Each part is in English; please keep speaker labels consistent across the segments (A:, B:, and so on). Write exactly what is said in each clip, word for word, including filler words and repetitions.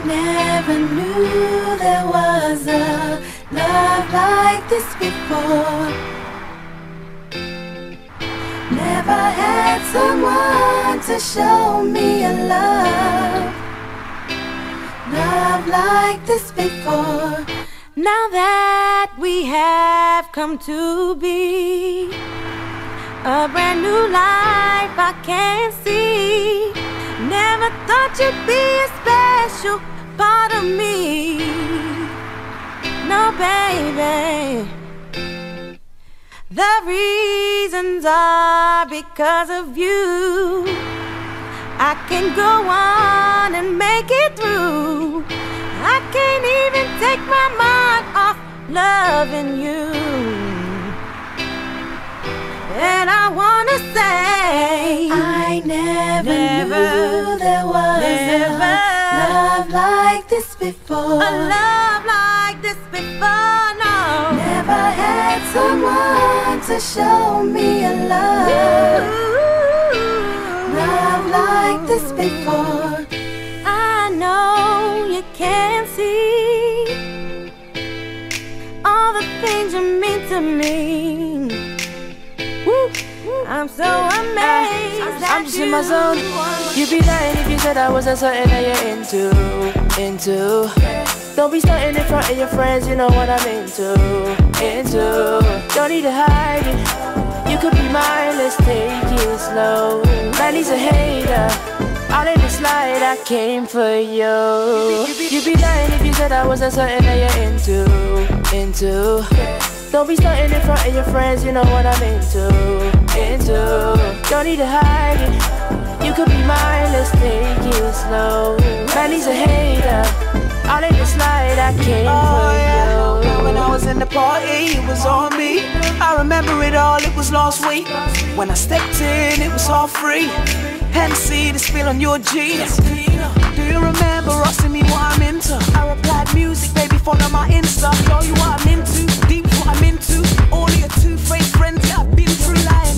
A: never knew there was a love like this before. Never had someone to show me a love, love like this before. Now that we have come to be a brand new life I can see. Never thought you'd be a special part of me. No, baby. The reasons are because of you. I can go on and make it through. I can't even take my mind off loving you. And I wanna say I never, never knew there was never a love like this before. A love like this before, no. Never had someone to show me a love, Ooh. Love like this before. I know you can't see all the things you mean to me. I'm so amazed.
B: uh, I'm just in my zone. You'd be lying if you said I wasn't something that you're into, into. Don't be starting in front of your friends, you know what I'm into, into. Don't need to hide it, you could be mine, let's take it slow. Man, he's a hater, all in this light, I came for you. You'd be lying if you said I wasn't something that you're into, into. Don't be starting in front of your friends, you know what I'm into, into. Don't need to hide it, you could be mine, let's take it slow. Man, he's a hater, all in this light, I came oh, for yeah.
C: you. When I was in the party, it was on me. I remember it all, it was last week. When I stepped in, it was all free. Hennessy, the spill on your jeans. Do you remember asking me what I'm into? I replied, music, baby, follow my Insta. Show you what I'm into, deep what I'm into. All your two-faced friends, yeah, I've been through lying.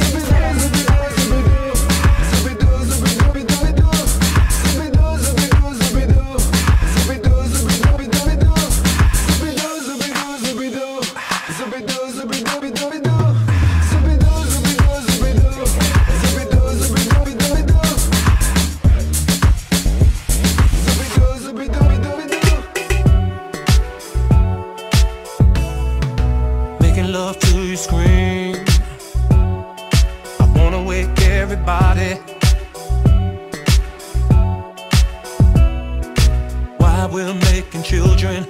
D: While we're making children,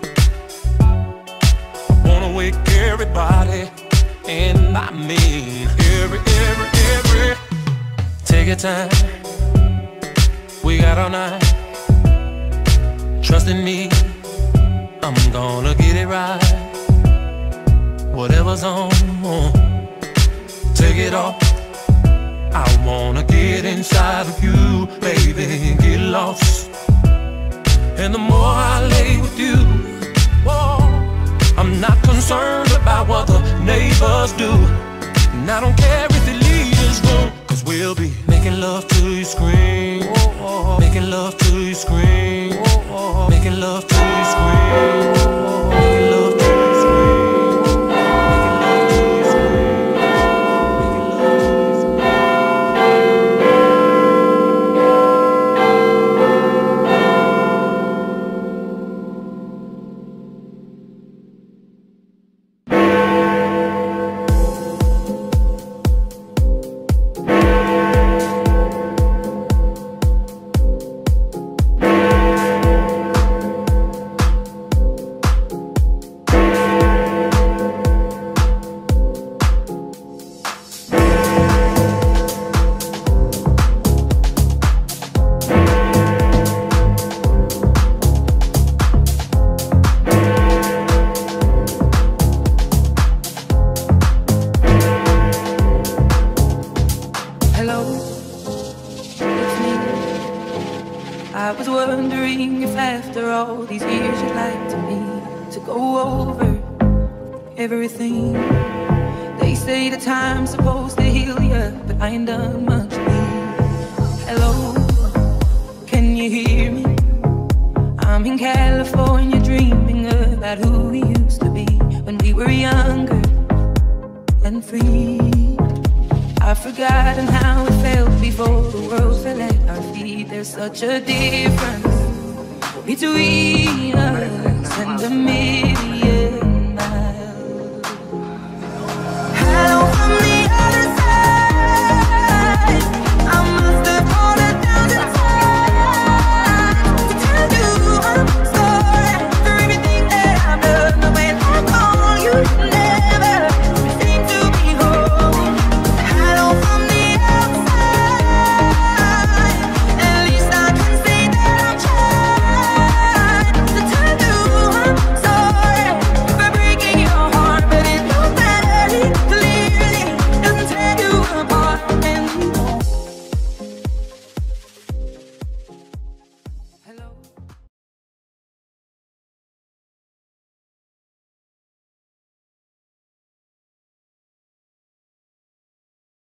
D: I wanna wake everybody, and I mean every, every, every. Take your time, we got all night. Trust in me, I'm gonna get it right. Whatever's on, take it off. I wanna get inside of you, baby, and get lost. And the more I lay with you, whoa, I'm not concerned about what the neighbors do. And I don't care if it leaves room, cause we'll be making love till you scream, whoa, making love till you scream, whoa, making love till you scream, whoa, making love till you scream.
E: Everything they say the time's supposed to heal ya, but I ain't done much to me. Hello, can you hear me? I'm in California dreaming about who we used to be when we were younger and free. I've forgotten how it felt before the world fell at our feet. There's such a difference between us and a million.